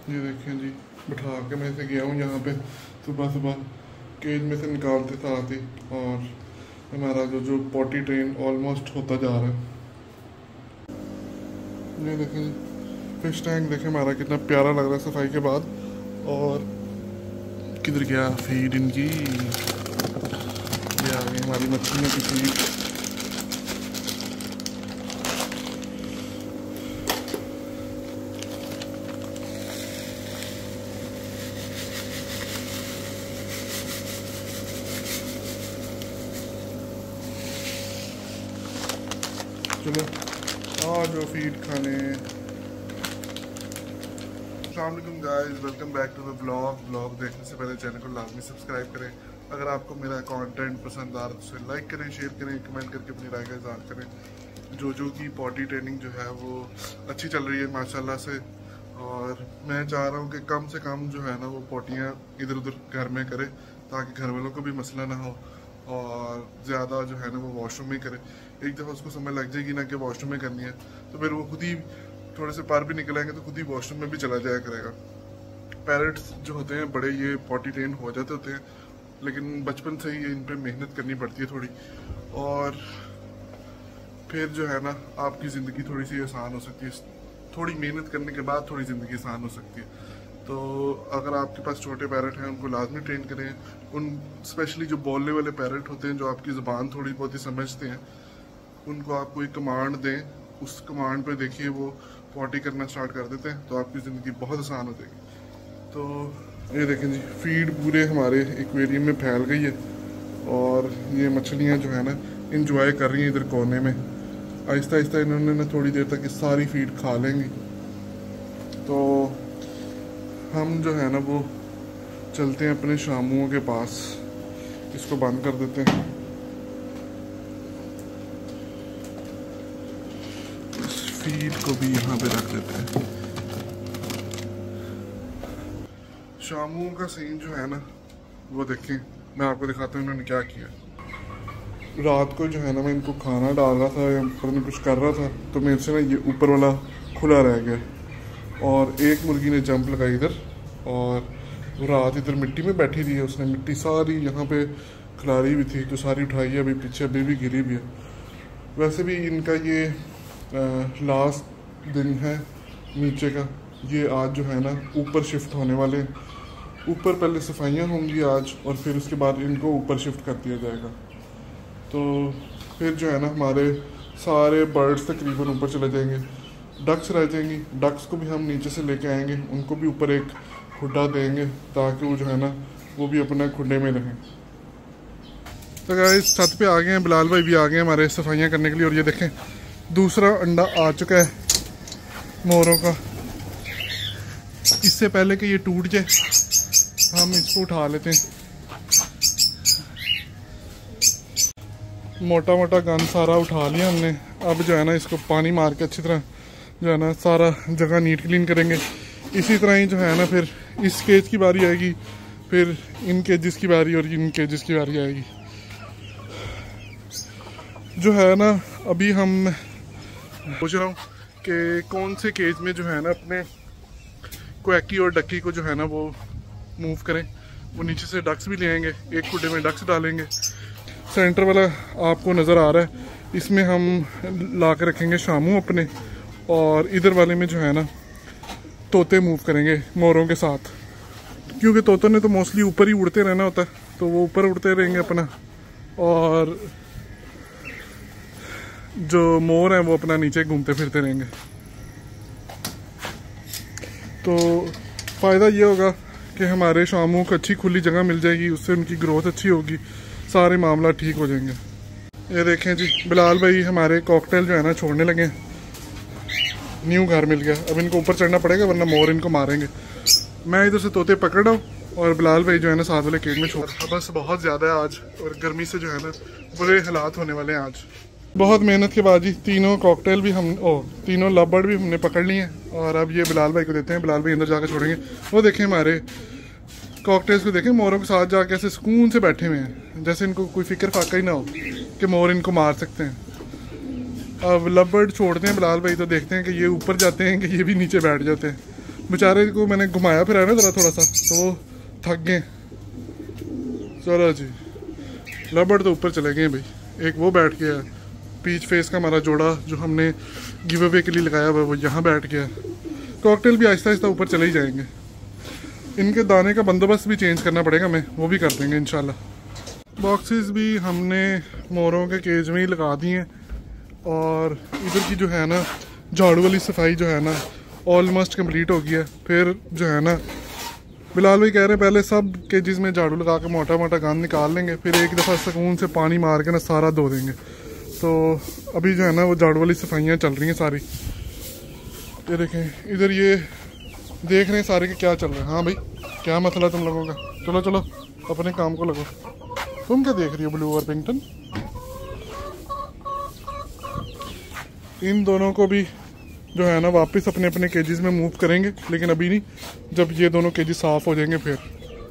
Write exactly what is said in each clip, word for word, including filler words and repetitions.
ये देखें जी, बिठा के मैं से गया हूँ यहाँ पे सुबह सुबह, केज में से निकालते साथ ही, और हमारा जो जो पॉटी ट्रेन ऑलमोस्ट होता जा रहा है। ये देखें जी, फिश टैंक देखें हमारा कितना प्यारा लग रहा है सफाई के बाद। और किधर गया फीड इनकी, ये आ गई हमारी मछलियों की फीड। चलो आ जो फीड खाने। अस्सलाम वालेकुम guys, welcome back to the blog. Blog देखने से पहले चैनल को लाजमी सब्सक्राइब करें। अगर आपको मेरा कंटेंट पसंद आ रहा है तो उसे लाइक करें, शेयर करें, कमेंट करके अपनी राय का इज़हार करें। जो जो की पॉटी ट्रेनिंग जो है वो अच्छी चल रही है माशाल्लाह से, और मैं चाह रहा हूँ कि कम से कम जो है ना वो पॉटियाँ इधर उधर घर में करे, ताकि घर वालों को भी मसला ना हो, और ज़्यादा जो है ना वो वॉशरूम में करे। एक दफ़ा उसको समझ लग जाएगी ना कि वॉशरूम में करनी है, तो फिर वो खुद ही थोड़े से पार भी निकलेंगे तो खुद ही वॉशरूम में भी चला जाया करेगा। पैरट्स जो होते हैं बड़े, ये पॉटी ट्रेन हो जाते होते हैं, लेकिन बचपन से ही इन पर मेहनत करनी पड़ती है थोड़ी, और फिर जो है ना आपकी ज़िंदगी थोड़ी सी आसान हो सकती है। थोड़ी मेहनत करने के बाद थोड़ी ज़िंदगी आसान हो सकती है। तो अगर आपके पास छोटे पैरट हैं उनको लाजमी ट्रेन करें। उन स्पेशली जो बोलने वाले पैरट होते हैं, जो आपकी ज़ुबान थोड़ी बहुत ही समझते हैं, उनको आप कोई कमांड दें, उस कमांड पे देखिए वो पॉटी करना स्टार्ट कर देते हैं, तो आपकी ज़िंदगी बहुत आसान हो जाएगी। तो ये देखें जी, फीड पूरे हमारे एक्वेरियम में फैल गई है, और ये मछलियाँ जो है ना इंजॉय कर रही हैं इधर कोने में। आहिस्ता आहिस्ता इन्होंने ना थोड़ी देर तक ये सारी फीड खा लेंगी। तो हम जो है ना वो चलते हैं अपने शामुओं के पास, इसको बंद कर देते हैं। इस फीड को भी यहाँ पे रख देते हैं। शामुओं का सीन जो है ना वो देखें, मैं आपको दिखाता हूँ इन्होंने क्या किया। रात को जो है ना मैं इनको खाना डाल रहा था या ऊपर में कुछ कर रहा था, तो मेरे से ना ये ऊपर वाला खुला रह गया, और एक मुर्गी ने जंप लगाई इधर, और वो रात इधर मिट्टी में बैठी थी, उसने मिट्टी सारी यहाँ पे खिलारी हुई थी, तो सारी उठाई है, अभी पीछे अभी भी गिरी भी है। वैसे भी इनका ये आ, लास्ट दिन है नीचे का, ये आज जो है ना ऊपर शिफ्ट होने वाले हैं। ऊपर पहले सफाइयाँ होंगी आज, और फिर उसके बाद इनको ऊपर शिफ्ट कर दिया जाएगा। तो फिर जो है ना हमारे सारे बर्ड्स तकरीबन ऊपर चले जाएंगे, डक्स रह जाएंगी। डक्स को भी हम नीचे से लेके आएंगे, उनको भी ऊपर एक खुड्डा देंगे, ताकि वो जो है ना वो भी अपने खुड्डे में रहें। तो गाइस छत पे आ गए हैं, बिलाल भाई भी आ गए हैं हमारे सफाइयाँ करने के लिए। और ये देखें दूसरा अंडा आ चुका है मोरों का। इससे पहले कि ये टूट जाए हम इसको उठा लेते हैं। मोटा मोटा गंद सारा उठा लिया हमने। अब जो है ना इसको पानी मार के अच्छी तरह जो है ना सारा जगह नीट क्लीन करेंगे। इसी तरह ही जो है ना फिर इस केज की बारी आएगी, फिर इन केजेस की बारी, और इन केजेस की बारी आएगी। जो है ना अभी हम सोच रहा हूँ कि कौन से केज में जो है ना अपने क्वैकी और डक्की को जो है ना वो मूव करें। वो नीचे से डक्स भी ले आएंगे, एक खुड्डे में डक्स डालेंगे। सेंटर वाला आपको नज़र आ रहा है, इसमें हम ला के रखेंगे शामू अपने, और इधर वाले में जो है ना तोते मूव करेंगे मोरों के साथ, क्योंकि तोतों ने तो मोस्टली ऊपर ही उड़ते रहना होता है, तो वो ऊपर उड़ते रहेंगे अपना, और जो मोर हैं वो अपना नीचे घूमते फिरते रहेंगे। तो फ़ायदा ये होगा कि हमारे शामुओं को अच्छी खुली जगह मिल जाएगी, उससे उनकी ग्रोथ अच्छी होगी, सारे मामला ठीक हो जाएंगे। ये देखें जी, बिलाल भाई हमारे कॉकटेल जो है ना छोड़ने लगे हैं। न्यू घर मिल गया, अब इनको ऊपर चढ़ना पड़ेगा वरना मोर इनको मारेंगे। मैं इधर से तोते पकड़ रहा हूँ, और बिलाल भाई जो है ना साथ वाले केज में छोड़। बस बहुत ज़्यादा है आज, और गर्मी से जो है ना बुरे हालात होने वाले हैं आज। बहुत मेहनत के बाद ही तीनों कॉकटेल भी हम ओ तीनों लव बर्ड भी हमने पकड़ लिए हैं, और अब ये बिलाल भाई को देते हैं। बिलाल भाई अंदर जाकर छोड़ेंगे। वो देखें हमारे कॉकटेल्स को, देखें मोरों के साथ जाके ऐसे सुकून से बैठे हुए हैं, जैसे इनको कोई फिक्र फाका ही ना हो कि मोर इनको मार सकते हैं। अब लव बर्ड छोड़ते हैं बिलाल भाई, तो देखते हैं कि ये ऊपर जाते हैं कि ये भी नीचे बैठ जाते हैं। बेचारे को मैंने घुमाया फिराया ना ज़रा थोड़ा सा, तो वो थक गए। चलो जी, लबड़ तो ऊपर चले गए भाई। एक वो बैठ गया, पीच फेस का हमारा जोड़ा जो हमने गिव अवे के लिए लगाया हुआ वो यहाँ बैठ गया। कॉकटेल भी आहिस्ता आहिस्ता ऊपर चले ही जाएंगे। इनके दाने का बंदोबस्त भी चेंज करना पड़ेगा, मैं वो भी कर देंगे इंशाल्लाह। बॉक्सेस भी हमने मोरों के केज में ही लगा दिए हैं। और इधर की जो है ना झाड़ू वाली सफाई जो है ना ऑलमोस्ट कंप्लीट हो गई है। फिर जो है ना बिलाल भाई कह रहे हैं पहले सब केजेस में झाड़ू लगा के मोटा मोटा गंद निकाल लेंगे, फिर एक दफ़ा सुकून से पानी मार के ना सारा धो देंगे। तो अभी जो है ना वो झाड़ू वाली सफाइयाँ चल रही हैं सारी। ये देखें इधर, ये देख रहे हैं सारे के क्या चल रहा है। हाँ भाई क्या मसला तुम लोगों का? चलो चलो अपने काम को लगो। तुम क्या देख रही हो ब्लू और पिंगटन? इन दोनों को भी जो है ना वापस अपने अपने केजेस में मूव करेंगे, लेकिन अभी नहीं, जब ये दोनों केजेस साफ़ हो जाएंगे फिर।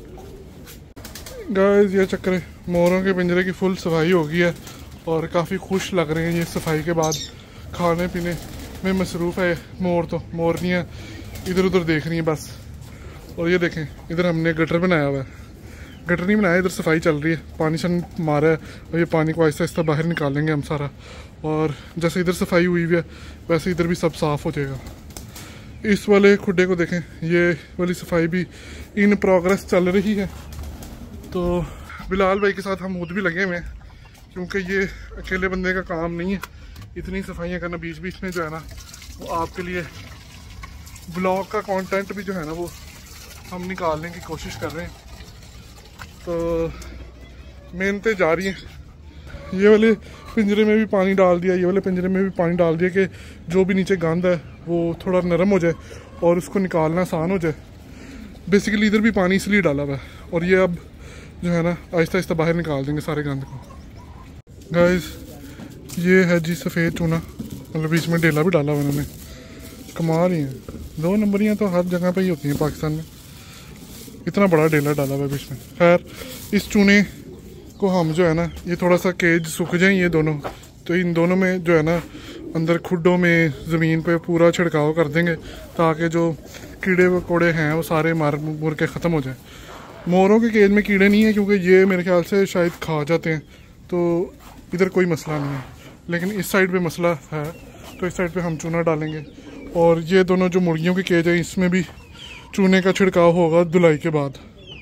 गाइस ये चक्कर है, मोरों के पिंजरे की फुल सफाई हो गई है और काफ़ी खुश लग रहे हैं ये सफाई के बाद। खाने पीने में मसरूफ़ है मोर, तो मोरनियाँ इधर उधर देख रही हैं बस। और ये देखें इधर हमने गटर बनाया हुआ है, गटर नहीं बनाया, इधर सफाई चल रही है, पानी शन मारा है और ये पानी को आहिस्ता आहिस्ता बाहर निकालेंगे हम सारा। और जैसे इधर सफाई हुई हुई है वैसे इधर भी सब साफ़ हो जाएगा। इस वाले खुड्डे को देखें, ये वाली सफाई भी इन प्रोग्रेस चल रही है। तो बिलाल भाई के साथ हम खुद भी लगे हुए हैं, क्योंकि ये अकेले बंदे का काम नहीं है इतनी सफाइयाँ करना। बीच बीच में जो है ना वो आपके लिए ब्लॉग का कंटेंट भी जो है ना वो हम निकालने की कोशिश कर रहे हैं। तो मेहनतें जारी हैं। ये वाले पिंजरे में भी पानी डाल दिया, ये वाले पिंजरे में भी पानी डाल दिया कि जो भी नीचे गंद है वो थोड़ा नरम हो जाए और उसको निकालना आसान हो जाए। बेसिकली इधर भी पानी इसलिए डाला हुआ है और ये अब जो है ना आहिस्ता आहिस्ता बाहर निकाल देंगे सारे गंद को। गाइस ये है जी सफ़ेद चूना, मतलब बीच में डेला भी डाला हुआ उन्होंने, कमाल ही है। दो नंबरियाँ तो हर जगह पे ही होती हैं पाकिस्तान में, इतना बड़ा डेला डाला हुआ है बीच में। खैर इस चूने को हम जो है ना ये थोड़ा सा केज सूख जाए ये दोनों, तो इन दोनों में जो है ना अंदर खुड्डों में ज़मीन पे पूरा छिड़काव कर देंगे ताकि जो कीड़े वकोड़े हैं वो सारे मार मुर के ख़त्म हो जाए। मोरों के केज में कीड़े नहीं है क्योंकि ये मेरे ख्याल से शायद खा जाते हैं, तो इधर कोई मसला नहीं है। लेकिन इस साइड पे मसला है, तो इस साइड पे हम चूना डालेंगे। और ये दोनों जो मुर्गियों के केज है इसमें भी चूने का छिड़काव होगा धुलाई के बाद।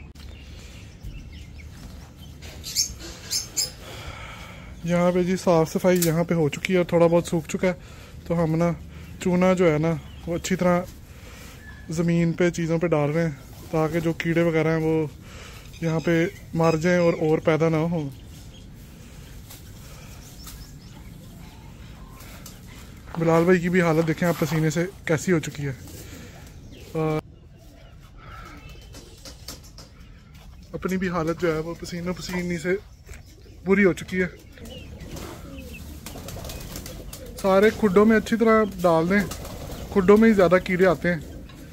यहाँ पे जी साफ़ सफाई यहाँ पे हो चुकी है और थोड़ा बहुत सूख चुका है। तो हम ना चूना जो है ना वो अच्छी तरह ज़मीन पे चीज़ों पे डाल रहे हैं ताकि जो कीड़े वगैरह हैं वो यहाँ पे मर जाएं और और पैदा ना हो। बिलाल भाई की भी हालत देखें आप, पसीने से कैसी हो चुकी है। आ, अपनी भी हालत जो है वो पसीनों पसीनी से बुरी हो चुकी है। सारे खुड्डों में अच्छी तरह डाल दें, खुड्डों में ही ज़्यादा कीड़े आते हैं।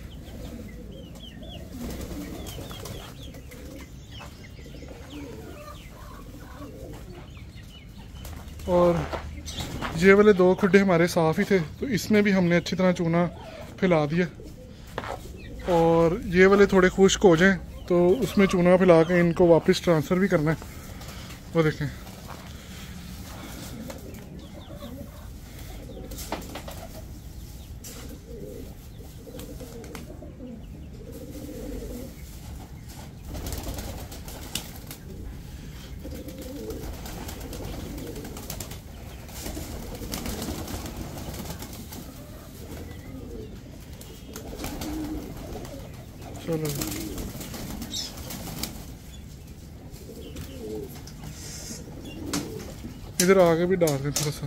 और ये वाले दो खुड्डे हमारे साफ़ ही थे, तो इसमें भी हमने अच्छी तरह चूना फैला दिया। और ये वाले थोड़े खुश्क हो जाएं तो उसमें चूना फैला के इनको वापस ट्रांसफ़र भी करना है। वो देखें चलो इधर आगे भी डाल दें थोड़ा सा,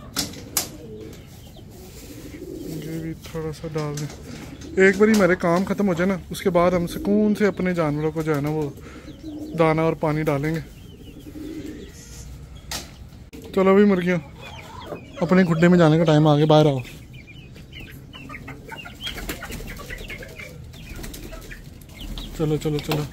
ये भी थोड़ा सा डाल दें। एक बारी मेरे काम ख़त्म हो जाए ना उसके बाद हम सुकून से अपने जानवरों को जो है ना वो दाना और पानी डालेंगे। चलो भाई मुर्गियों, अपने खुड्डे में जाने का टाइम आ गया, बाहर आओ। चलो चलो चलो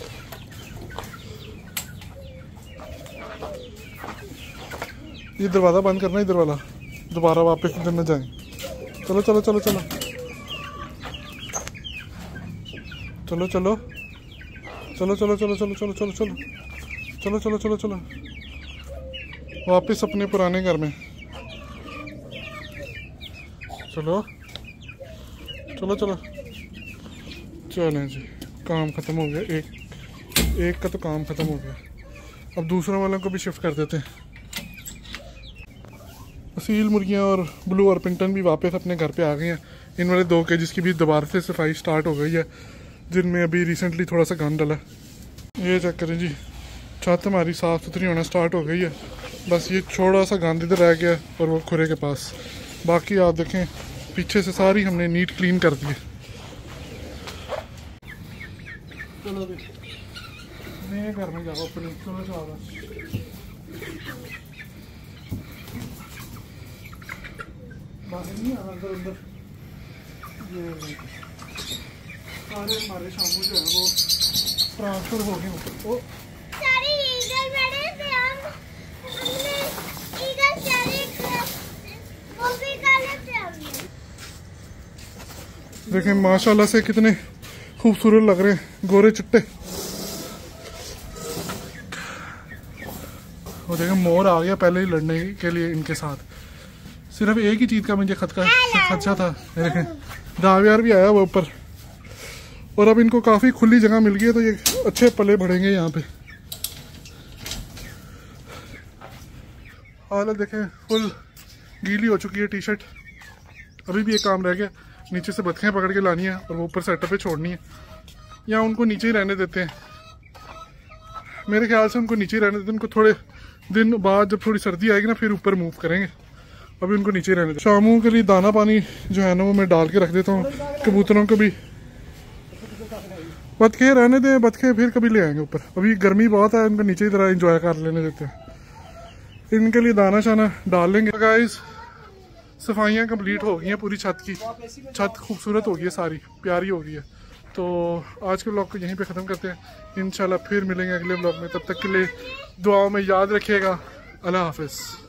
ये दरवाज़ा बंद करना, इधर वाला, दोबारा वापस इधर न जाए। चलो चलो चलो चलो चलो चलो चलो चलो चलो चलो चलो चलो चलो चलो चलो चलो चलो वापस अपने पुराने घर में। चलो चलो चलो चलें जी, काम ख़त्म हो गया। एक एक का तो काम ख़त्म हो गया, अब दूसरों वालों को भी शिफ्ट कर देते हैं। असील मुर्गियाँ और ब्लू और पिंटन भी वापस अपने घर पे आ गए हैं। इन वाले दो केजेस की भी दोबारा से सफाई स्टार्ट हो गई है, जिनमें अभी रिसेंटली थोड़ा सा गंद डला। ये चेक करें जी, छत हमारी साफ़ सुथरी होना स्टार्ट हो गई है। बस ये थोड़ा सा गंद इधर रह गया और वो खुरे के पास, बाकी आप देखें पीछे से सारी हमने नीट क्लीन कर दी है। चलो मैं घर में जाओ अपने, चलो जाओ बाहर नहीं आना, अंदर अंदर ये सारे हमारे शामू जो है वो ट्रांसफर हो गए ऊपर। ओ सारे ईगल बड़े थे, हम हमने ईगल सारे वो भी काले थे हमने। देखें माशाल्लाह से कितने खूबसूरत लग रहे हैं, गोरे चिट्टे। वो देखें मोर आ गया पहले ही लड़ने के लिए इनके साथ। सिर्फ एक ही चीज़ का मुझे खतरा खदशा था, देखें दावियार भी आया वो ऊपर, और अब इनको काफ़ी खुली जगह मिल गई है तो ये अच्छे पले बढ़ेंगे यहाँ पे। हालत देखें फुल गीली हो चुकी है टी शर्ट। अभी भी एक काम रह गया, नीचे से बतखें पकड़ के लानी है और वो ऊपर सेटअप पे छोड़नी है, या उनको नीचे ही रहने देते हैं। मेरे ख्याल से उनको नीचे ही रहने देते हैं, उनको थोड़े दिन बाद जब थोड़ी सर्दी आएगी ना फिर ऊपर मूव करेंगे। अभी उनको नीचे रहने देते। शामों के लिए दाना पानी जो है ना वो मैं डाल के रख देता हूँ, कबूतरों को भी। बतखे रहने दें, बतखे फिर कभी ले आएंगे ऊपर, अभी गर्मी बहुत है, उनको नीचे ही तरह इंजॉय कर लेने देते हैं। इनके लिए दाना शाना डाल लेंगे। तो गाइस सफाइयाँ कंप्लीट हो गई हैं पूरी छत की, छत खूबसूरत हो गई है, सारी प्यारी हो गई है। तो आज के ब्लॉग को यहीं पे ख़त्म करते हैं। इंशाल्लाह फिर मिलेंगे अगले ब्लॉग में, तब तक के लिए दुआओं में याद रखिएगा। अल्लाह हाफिज़।